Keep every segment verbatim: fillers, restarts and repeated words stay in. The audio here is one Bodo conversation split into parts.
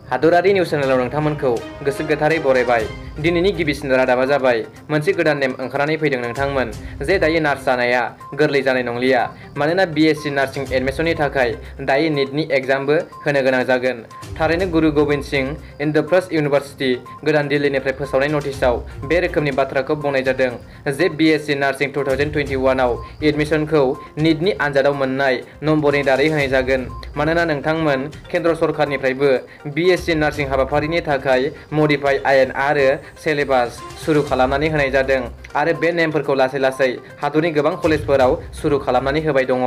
हादरारि निउस चेनेलाव नोंथांमोनखौ गोसो गोथारै बरायबाय। दिनैनि गिबिसिन रादाबा जाबाय मोनसे गोदान नेम ओंखारनानै फैदों नोंथांमोन जे दायो नार्स जानाया गोरलै जानाय नंलिया, मानोना बिएससि नार्सिं एडमिसननि थाखाय दायो निटनि एग्जामबो होनो गोनां जागोन। थारैनो गुरु गोबिंद सिंह इन्द्रप्रस्थ इउनिभार्सिटि गोदान दिल्लीनिफ्राय फोसावनाय नटिसआव बे रोखोमनि बाथ्राखौ बुंनाय जादों जे BSc nursing two thousand twenty one आव एडमिसनखौ निटनि आनजादाव मोननाय नम्बरनि दारै होनाय जागोन, मानोना नोंथांमोन केन्द्र सरकारनिफ्रायबो बिएससि नार्सिं हाबाफारिनि थाखाय मडिफाइ आयेन आरो सेलेबास सुरु खालामनानै होनाय जादों आरो बे नेमफोरखौ लासै लासै हादरनि गोबां कलेजफोराव सुरु खालामनानै होबाय दङ।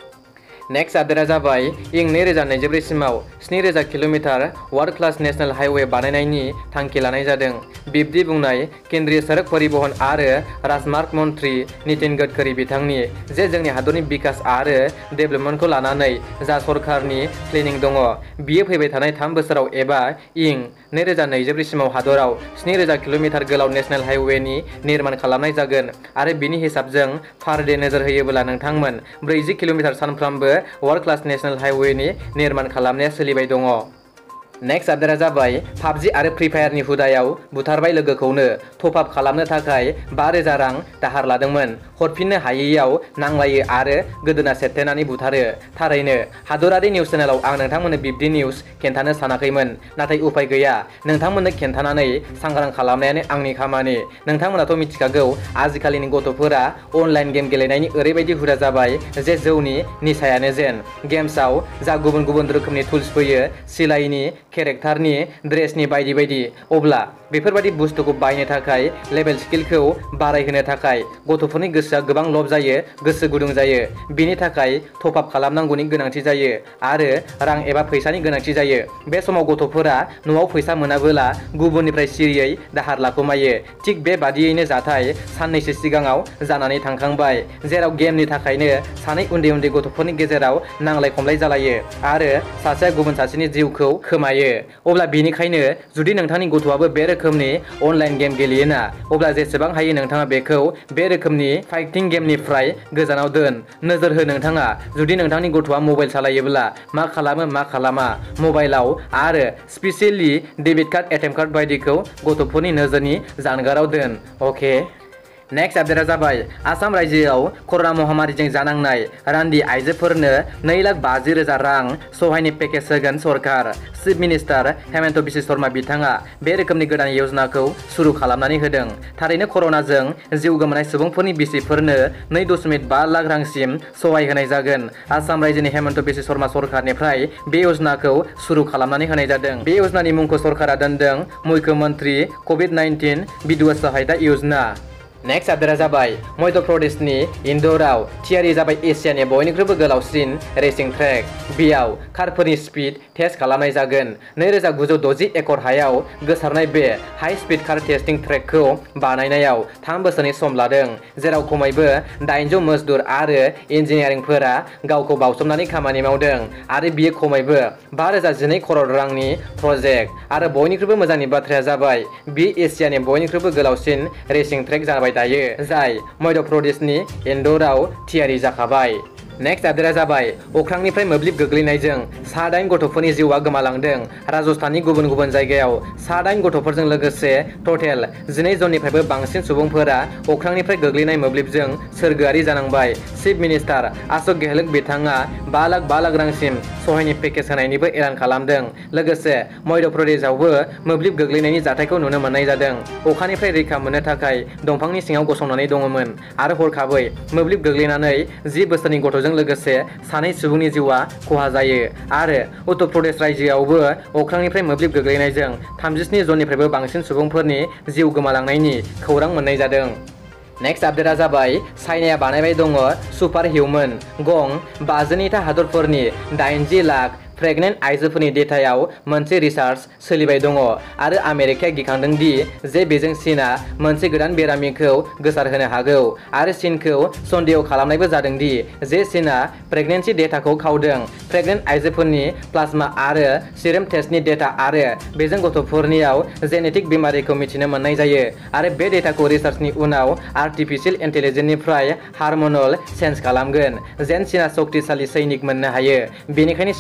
नेक्स्ट आपडेटआ जाबाय इं नैरोजा नैजिब्रै सिमाव स्नि रोजा kilometre world class national highway बानायनायनि थांखि लानाय जादों। बिब्दि बुंनाय केन्द्रीय सड़क परिवहन आरो राजमार्ग मन्त्री नितिन गडकरी बिथांनि जे जोंनि हादरनि बिकास आरो डेभेलपमेन्टखौ लानानै जा सरकारनि प्लेनिं दङ, बियो फैबाय थानाय थाम बोसोराव एबा इं नैरोजा नैजिब्रै सिमाव हादराव स्नि रोजा किल'मिटार गोलाव नेशनेल हाइवेनि निर्माण खालामनाय जागोन आरो बिनि हिसाबजों पार डे नोजोर होयोब्ला नोंथांमोन ब्रैजि किल'मिटार सानफ्रामबो वर्ल्ड क्लास नेशनेल हाइवेनि निर्माण खालामनाया सोलिबाय दङ। नेक्स्ट आपडेटआ जाबाय पाबजि आरो फ्रि फायारनि हुदायाव बुथारबाय लोगोखौनो टप आप खालामनो थाखाय बा रोजा रां दाहार लादोंमोन, हरफिननो हायैयाव नांलायो आरो गोदोना सेरथेनानै बुथारो। थारैनो हादरारि निउस चेनेलाव आं नोंथांमोननो बिब्दि निउस खिन्थानो सानाखैमोन, नाथाय उफाय गैया नोंथांमोननो खिन्थानानै सांग्रां खालामनायानो आंनि खामानि। नोंथांमोनाथ' मिथिखागौ आजिखालिनि गथ'फोरा अनलाइन गेम गेलेनायनि ओरैबायदि हुदा जाबाय जे जौनि निसायानो जेन गेम्सआव जा गुबुन गुबुन रोखोमनि टुल्स फैयो, सिलाइनि, केरेक्टारनि, ड्रेसनि बायदि बायदि, अब्ला बेफोरबायदि बुस्थुखौ बायनो थाखाय लेभेल स्किलखौ बारायहोनो थाखाय गथ'फोरनि गोसोआ गोबां लब जायो, गोसो गुदुं जायो। बिनि थाखाय टप आप खालामनांगौनि गोनांथि जायो आरो रां एबा फैसानि गोनांथि जायो। बे समाव गथ'फोरा न'आव फैसा मोनाबोला गुबुननिफ्राय सिरियै दाहार लाखुमायो। थिग बेबादियैनो जाथाय साननैसो सिगाङाव जानानै थांखांबाय, जेराव गेमनि थाखायनो सानै उन्दै उन्दै गथ'फोरनि गेजेराव नांलाय खमलाय जालायो आरो सासेया गुबुन सासेनि जिउखौ खोमायो। अब्ला बेनिखायनो जुदि नोंथांनि गथ'आबो बे रोखोमनि अनलाइन गेम गेलेयोना, अब्ला जेसेबां हायो नोंथाङा बेखौ बे रोखोमनि फाइटिं गेमनिफ्राय गोजानाव दोन। नोजोर हो नोंथाङा जुदि नोंथांनि गथ'आ मबाइल सालायोब्ला मा खालामो मा खालामा मबाइलाव, आरो specially debit card, ATM card बायदिखौ गथ'फोरनि नोजोरनि जानगाराव दोन। अके। नेक्स्ट आपडेटआ जाबाय आसाम रायजोआव कर'ना महामारिजों जानांनाय रान्दि आइजोफोरनो नै लाख बाजि रोजा रां सहायनि पेकेज होगोन सरकार। चिफ मिनिस्टार हेमन्त बिश्व शर्मा बिथाङा बे रोखोमनि गोदान योजनाखौ सुरु खालामनानै होदों। थारैनो कर'नाजों जिउ गोमानाय सुबुंफोरनि बिसिफोरनो नै दशमिक बा लाख रांसिम सहाय होनाय जागोन। आसाम रायजोनि हेमन्त बिश्व शर्मा सरकारनिफ्राय बे योजनाखौ सुरु खालामनानै होनाय जादों। बे योजनानि मुंखौ सरकारा दोनदों मुख्यमन्त्री कभिड नाइनटिन बिधवा सहायता योजना। नेक्स्ट आपडेटआ जाबाय मध्य प्रदेशनि इन्दौरआव थियारि जाबाय एसियानि बयनिख्रुइबो गोलावसिन रेसिं ट्रेक। बेयाव कारफोरनि स्पिड टेस्ट खालामनाय जागोन। नैरोजा गुजौ द'जि एकड़ हायाव गोसारनाय बे हाई स्पिड कार टेस्टिं ट्रेकखौ बानायनायाव थाम बोसोरनि सम लादों, जेराव खमैबो दाइनजौ मजदुर आरो इन्जिनियारिंफोरा गावखौ बावसोमनानै खामानि मावदों आरो बियो खमैबो बा रोजा जिनै करोड़ रांनि प्रजेक्ट। आरो बयनिख्रुइबो मोजांनि बाथ्राया जाबाय बे एसियानि बयनिख्रुइबो गोलावसिन रेसिं ट्रेक जाबाय दायो, जाय मध्य प्रदेशनि इन्दौरआव थियारि जाखाबाय। नेक्स्ट आपडेटआ जाबाय अख्रांनिफ्राय मोब्लिब गोग्लैनायजों सा दाइन गथ'फोरनि जिउआ गोमालांदों। राजस्थाननि गुबुन गुबुन जायगायाव सा दाइन गथ'फोरजों लोगोसे टटेल जिनै जननिफ्रायबो बांसिन सुबुंफोरा अख्रांनिफ्राय गोग्लैनाय मोब्लिबजों सोरगोआरि जानांबाय। चिफ मिनिस्टार अशोक गेहलोत बिथाङा बा लाख बा लाख रांसिम सहायनि पेकेज होनायनिबो एलान खालामदों। लोगोसे मध्य प्रदेशआवबो मोब्लिब गोग्लैनायनि जाथायखौ नुनो मोननाय जादों। अखानिफ्राय रैखा मोननो थाखाय दंफांनि सिङाव गसंनानै दङमोन आरो हरखाबै मोब्लिब गोग्लैनानै जि बोसोरनि गथ'जों लोगोसे सानै सुबुंनि जिउआ खहा जायो। आरो उत्तर प्रदेश रायजोआवबो अख्रांनिफ्राय मोब्लिब गोग्लैनायजों थामजिस्नि जननिफ्रायबो बांसिन सुबुंफोरनि जिउ गोमालांनायनि खौरां मोननाय जादों। नेक्स्ट आपडेटआ जाबाय चाइनाया बानायबाय दङ सुपार हिउमेन गं बाजिनैथा हादरफोरनि दाइनजि लाख प्रेगनेन्ट आइजोफोरनि डेटायाव मोनसे रिसार्च सोलिबाय दङ आरो आमेरिकाया गिखांदों दि जे बेजों चीनआ मोनसे गोदान बेरामिखौ गोसारहोनो हागौ आरो चीनखौ सन्देह खालामनायबो जादों दि जे चीनआ प्रेगनेन्सि डेटाखौ खावदों। प्रेगनेन्ट आइजोफोरनि प्लाज्मा आरो सीरम टेस्टनि डेटा आरो बेजों गथ'फोरनियाव जेनेटिक बेमारिखौ मिथिनो मोननाय जायो आरो बे डेटाखौ रिसार्चनि उनाव आर्टिफिशियेल इन्टेलिजेन्सनिफ्राय हार्मोनल चेन्ज खालामगोन जेन चीनआ शक्तिशाली सैनिक मोननो हायो। बेनिखायनो चीनआ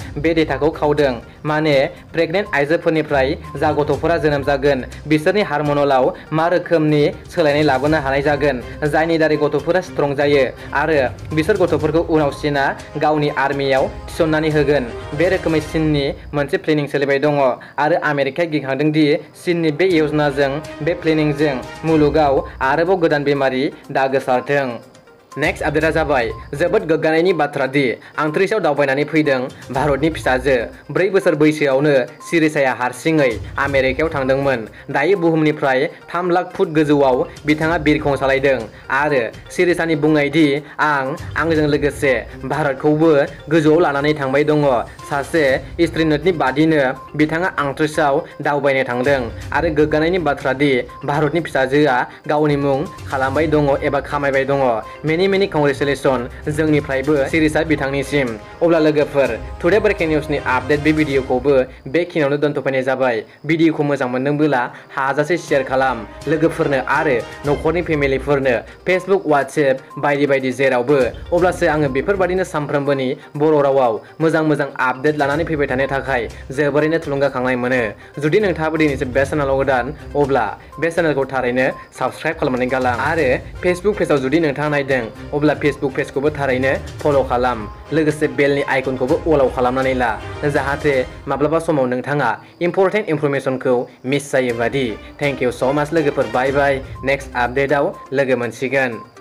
बे डेटाखौ खावदों। माने प्रेगनेन्ट आइजोफोरनिफ्राय जा गथ'फोरा जोनोम जागोन बिसोरनि हार्मोनलाव मा रोखोमनि सोलायनाय लाबोनो हानाय जागोन जायनि दारै गथ'फोरा स्ट्रं जायो आरो बिसोर गथ'फोरखौ उनाव चीनआ गावनि आर्मियाव थिसननानै होगोन। बे रोखोमै चीननि मोनसे प्लेनिं सोलिबाय दङ आरो आमेरिकाया गिखांदों दि चीननि बे योजनाजों बे प्लेनिंजों मुलुगाव आरोबाव गोदान बेमारि दागो सारथों। नेक्स्ट आपडेटआ जाबाय जोबोद गोग्गानायनि बाथ्रा दि आंतरिक्षआव दावबायनानै फैदों भारतनि फिसाजो। ब्रै बोसोर बैसोआवनो सिरिसाया हारसिङै आमेरिकायाव थांदोंमोन। दायो बुहुमनिफ्राय थाम लाख फुट गोजौआव बिथाङा बिरखं सालायदों आरो सिरिसानि बुंनाय दि आं आंजों लोगोसे भारतखौबो गोजौआव लानानै थांबाय दङ। सासे एस्ट्र'नटनि बादिनो बिथाङा आंतरिक्षआव दावबायनो थांदों आरो गोग्गानायनि बाथ्रा दि भारतनि फिसाजोआ गावनि मुं खालामबाय दङ एबा खामायबाय दङ। मेनि मेनि कंग्रेचुलेसन जोंनिफ्रायबो सिरिसा बिथांनिसिम। अब्ला लोगोफोर टुडे ब्रेकिं निउसनि आपडेट बे भिडिअखौबो बेखिनियावनो दोनथ'फैनाय जाबाय। भिडिअखौ मोजां मोनदोंब्ला हाजासे शेयार खालाम लोगोफोरनो आरो न'खरनि फेमिलिफोरनो फेसबुक वाट्सएप बायदि बायदि जेरावबो। अब्लासो आङो बेफोरबादिनो सानफ्रोमबोनि बर' रावाव मोजां मोजां आपडेट लानानै फैबाय थानो थाखाय जोबोरैनो थुलुंगाखांनाय मोनो। जुदि नोंथाङाबो दिनैसो बे चेनेलाव गोदान अब्ला बे चेनेलखौ थारैनो साबस्क्राइब खालामनानै गालां आरो फेसबुक पेजाव जुदि नोंथाङा नायदों अब्ला फेसबुक पेजखौबो थारैनो फल' खालाम लोगोसे बेलनि आइकनखौबो अलाव खालामनानै ला जाहाथे माब्लाबा समाव नोंथाङा इम्परटेन्ट इनफरमेसनखौ मिस जायो बादि। थेंक इउ स' माच लोगोफोर। बाय बाय। नेक्स्ट आपडेटआव लोगो मोनसिगोन।